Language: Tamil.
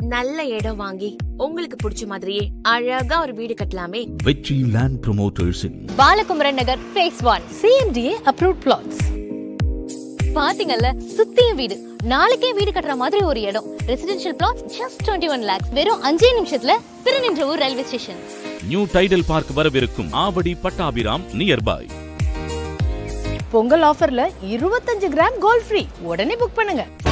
நல்ல இடம் வாங்கி உங்களுக்கு பிடிச்ச மாதிரியே அழகா ஒரு வீடு கட்டலாமே. வெற்றி லேண்ட் ப்ரமோட்டர்ஸ் இன் Balakumaran Nagar phase 1 CMDA approved plots. பாத்தீங்கல்ல, சுத்திய வீடு. நாளைக்கே வீடு கட்டுற மாதிரி ஒரு இடம். Residential plots just 21 lakhs. வெறும் 5 நிமிஷத்துல Thiruninravur railway station. New Tidel park வரவிருக்கும் ஆவடி பட்டாபிராம் நியர்பை. பொங்கல் ஆஃபர்ல 25 கிராம் கோல்ட் ஃப்ரீ. உடனே புக் பண்ணுங்க.